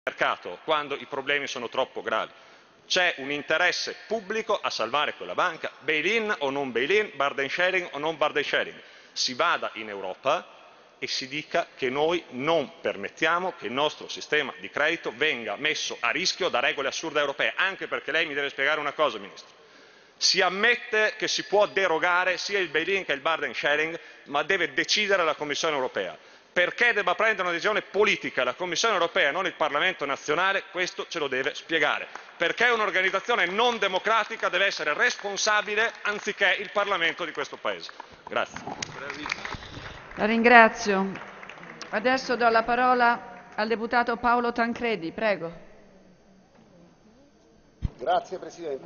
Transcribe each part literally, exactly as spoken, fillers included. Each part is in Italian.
mercato quando i problemi sono troppo gravi. C'è un interesse pubblico a salvare quella banca, bail-in o non bail-in, burden sharing o non burden sharing. Si vada in Europa e si dica che noi non permettiamo che il nostro sistema di credito venga messo a rischio da regole assurde europee, anche perché lei mi deve spiegare una cosa, Ministro. Si ammette che si può derogare sia il bail-in che il burden sharing, ma deve decidere la Commissione europea. Perché debba prendere una decisione politica la Commissione europea e non il Parlamento nazionale, questo ce lo deve spiegare. Perché un'organizzazione non democratica deve essere responsabile anziché il Parlamento di questo Paese. Grazie. La ringrazio. Adesso do la parola al deputato Paolo Tancredi. Prego. Grazie Presidente.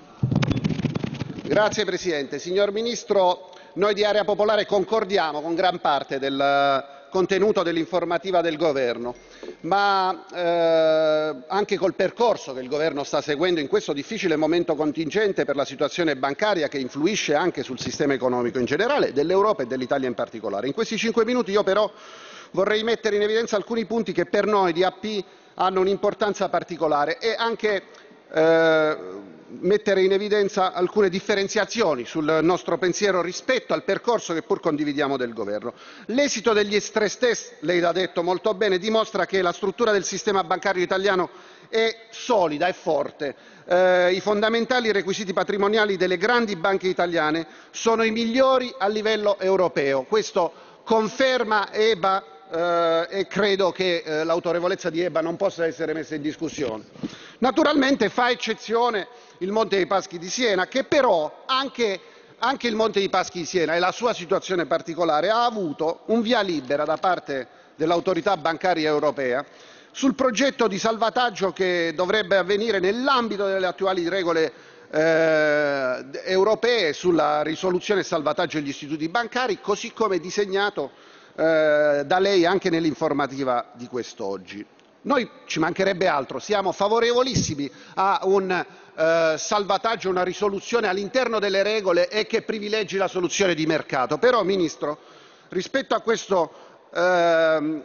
Grazie Presidente. Signor Ministro, noi di Area Popolare concordiamo con gran parte del contenuto dell'informativa del Governo, ma eh, anche col percorso che il Governo sta seguendo in questo difficile momento contingente per la situazione bancaria che influisce anche sul sistema economico in generale, dell'Europa e dell'Italia in particolare. In questi cinque minuti io però vorrei mettere in evidenza alcuni punti che per noi di A P hanno un'importanza particolare e anche eh, mettere in evidenza alcune differenziazioni sul nostro pensiero rispetto al percorso che pur condividiamo del Governo. L'esito degli stress test, lei l'ha detto molto bene, dimostra che la struttura del sistema bancario italiano è solida e forte. Eh, I fondamentali requisiti patrimoniali delle grandi banche italiane sono i migliori a livello europeo. Questo conferma E B A eh, e credo che eh, l'autorevolezza di E B A non possa essere messa in discussione. Naturalmente fa eccezione il Monte dei Paschi di Siena, che però anche, anche il Monte dei Paschi di Siena e la sua situazione particolare ha avuto un via libera da parte dell'autorità bancaria europea sul progetto di salvataggio che dovrebbe avvenire nell'ambito delle attuali regole eh, europee sulla risoluzione e salvataggio degli istituti bancari, così come disegnato eh, da lei anche nell'informativa di quest'oggi. Noi, ci mancherebbe altro, siamo favorevolissimi a un eh, salvataggio, una risoluzione all'interno delle regole e che privilegi la soluzione di mercato. Però, Ministro, rispetto a questo eh,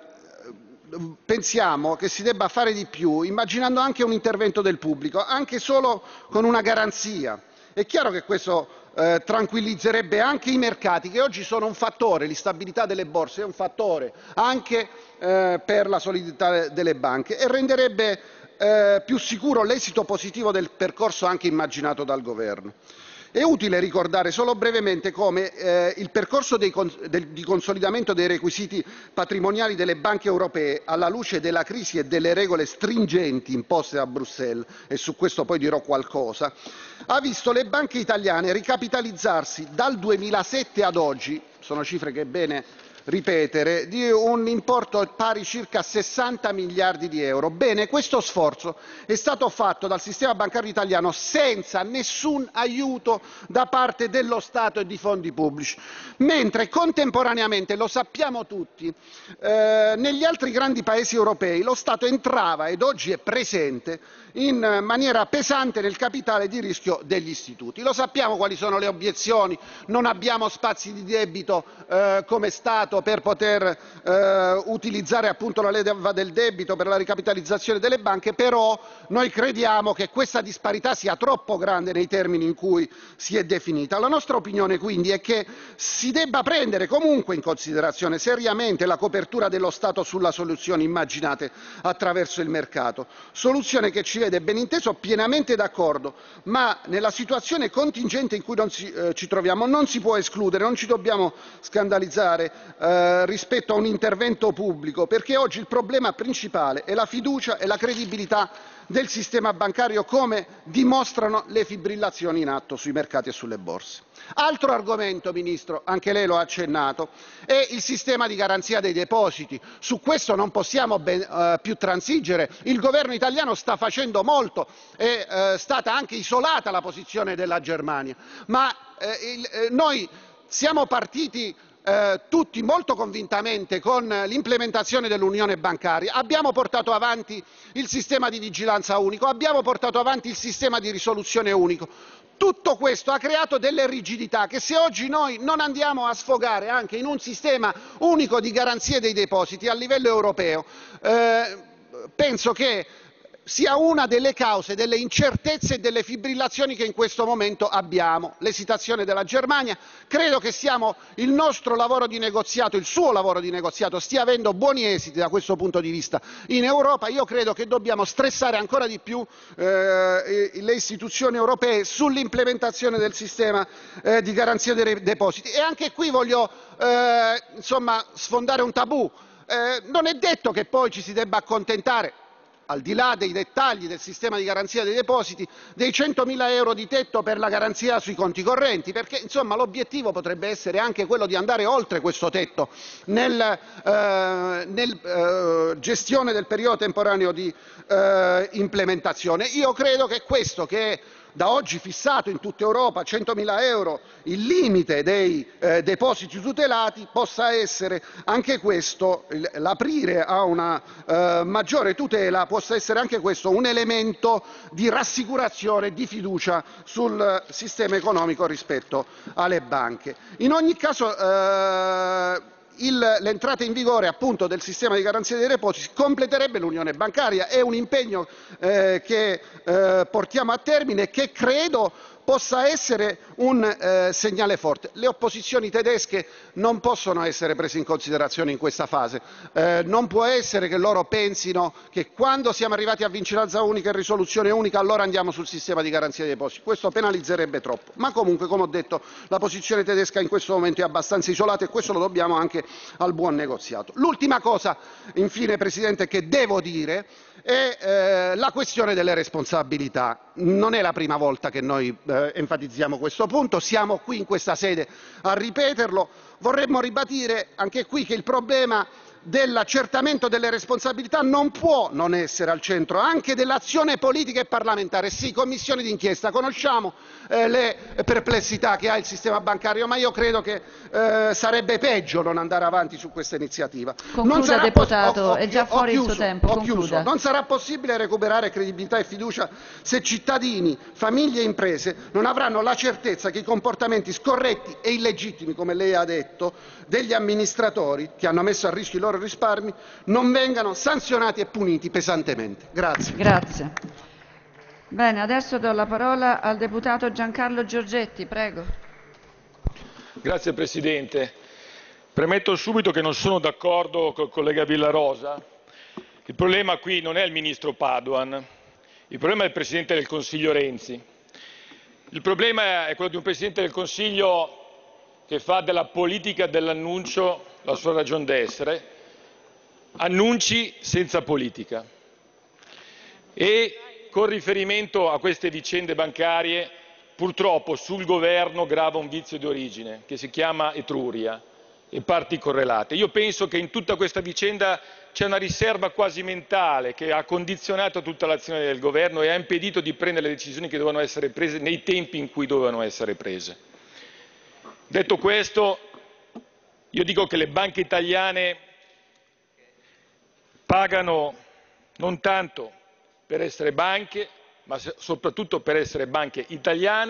pensiamo che si debba fare di più, immaginando anche un intervento del pubblico, anche solo con una garanzia. È chiaro che questo eh, tranquillizzerebbe anche i mercati, che oggi sono un fattore, l'instabilità delle borse è un fattore anche eh, per la solidità delle banche e renderebbe eh, più sicuro l'esito positivo del percorso anche immaginato dal Governo. È utile ricordare solo brevemente come eh, il percorso dei cons del, di consolidamento dei requisiti patrimoniali delle banche europee alla luce della crisi e delle regole stringenti imposte a Bruxelles, e su questo poi dirò qualcosa, ha visto le banche italiane ricapitalizzarsi dal duemilasette ad oggi, sono cifre che è bene ripetere, di un importo pari circa a sessanta miliardi di euro. Bene, questo sforzo è stato fatto dal sistema bancario italiano senza nessun aiuto da parte dello Stato e di fondi pubblici, mentre contemporaneamente, lo sappiamo tutti, eh, negli altri grandi paesi europei lo Stato entrava ed oggi è presente in maniera pesante nel capitale di rischio degli istituti. Lo sappiamo quali sono le obiezioni, non abbiamo spazi di debito eh, come Stato per poter eh, utilizzare appunto la leva del debito per la ricapitalizzazione delle banche, però noi crediamo che questa disparità sia troppo grande nei termini in cui si è definita. La nostra opinione quindi è che si debba prendere comunque in considerazione seriamente la copertura dello Stato sulla soluzione immaginate attraverso il mercato, soluzione che ci vede ben inteso pienamente d'accordo, ma nella situazione contingente in cui non si, eh, ci troviamo non si può escludere, non ci dobbiamo scandalizzare eh, rispetto a un intervento pubblico, perché oggi il problema principale è la fiducia e la credibilità del sistema bancario, come dimostrano le fibrillazioni in atto sui mercati e sulle borse. Altro argomento, Ministro, anche lei lo ha accennato, è il sistema di garanzia dei depositi. Su questo non possiamo ben, eh, più transigere. Il governo italiano sta facendo molto, è eh, stata anche isolata la posizione della Germania, ma eh, il, eh, noi siamo partiti Eh, tutti molto convintamente con l'implementazione dell'unione bancaria, abbiamo portato avanti il sistema di vigilanza unico, abbiamo portato avanti il sistema di risoluzione unico. Tutto questo ha creato delle rigidità che, se oggi noi non andiamo a sfogare anche in un sistema unico di garanzie dei depositi a livello europeo, eh, penso che sia una delle cause delle incertezze e delle fibrillazioni che in questo momento abbiamo, l'esitazione della Germania. Credo che siamo, il nostro lavoro di negoziato, il suo lavoro di negoziato stia avendo buoni esiti da questo punto di vista in Europa. Io credo che dobbiamo stressare ancora di più eh, le istituzioni europee sull'implementazione del sistema eh, di garanzia dei depositi. E anche qui voglio eh, insomma, sfondare un tabù. Eh, non è detto che poi ci si debba accontentare, al di là dei dettagli del sistema di garanzia dei depositi, dei centomila euro di tetto per la garanzia sui conti correnti, perché insomma l'obiettivo potrebbe essere anche quello di andare oltre questo tetto nella eh, nel, eh, gestione del periodo temporaneo di eh, implementazione. Io credo che questo, che è da oggi fissato in tutta Europa, centomila euro, il limite dei eh, depositi tutelati, possa essere anche questo, l'aprire a una eh, maggiore tutela, possa essere anche questo un elemento di rassicurazione e di fiducia sul sistema economico rispetto alle banche. In ogni caso, eh, l'entrata in vigore appunto del sistema di garanzia dei depositi completerebbe l'unione bancaria. È un impegno eh, che eh, portiamo a termine e che credo possa essere un eh, segnale forte. Le opposizioni tedesche non possono essere prese in considerazione in questa fase. Eh, non può essere che loro pensino che quando siamo arrivati a vigilanza unica e risoluzione unica allora andiamo sul sistema di garanzia dei depositi. Questo penalizzerebbe troppo. Ma comunque, come ho detto, la posizione tedesca in questo momento è abbastanza isolata e questo lo dobbiamo anche al buon negoziato. L'ultima cosa, infine, Presidente, che devo dire è eh, la questione delle responsabilità. Non è la prima volta che noi eh, enfatizziamo questo punto, siamo qui in questa sede a ripeterlo. Vorremmo ribadire anche qui che il problema dell'accertamento delle responsabilità non può non essere al centro anche dell'azione politica e parlamentare. Sì, commissioni d'inchiesta, conosciamo eh, le perplessità che ha il sistema bancario, ma io credo che eh, sarebbe peggio non andare avanti su questa iniziativa. Concluda, non sarà deputato, ho, ho, è già ho fuori chiuso, il suo tempo. Ho Concluda. chiuso. Non sarà possibile recuperare credibilità e fiducia se cittadini, famiglie e imprese non avranno la certezza che i comportamenti scorretti e illegittimi, come lei ha detto, degli amministratori che hanno messo a rischio i loro risparmi non vengano sanzionati e puniti pesantemente. Grazie. Grazie. Bene, adesso do la parola al deputato Giancarlo Giorgetti, prego. Grazie Presidente. Premetto subito che non sono d'accordo col collega Villarosa. Il problema qui non è il ministro Padoan, il problema è il Presidente del Consiglio Renzi. Il problema è quello di un Presidente del Consiglio che fa della politica dell'annuncio la sua ragion d'essere, annunci senza politica. E con riferimento a queste vicende bancarie, purtroppo sul governo grava un vizio di origine che si chiama Etruria e parti correlate. Io penso che in tutta questa vicenda c'è una riserva quasi mentale che ha condizionato tutta l'azione del governo e ha impedito di prendere le decisioni che dovevano essere prese nei tempi in cui dovevano essere prese. Detto questo, io dico che le banche italiane pagano non tanto per essere banche, ma soprattutto per essere banche italiane.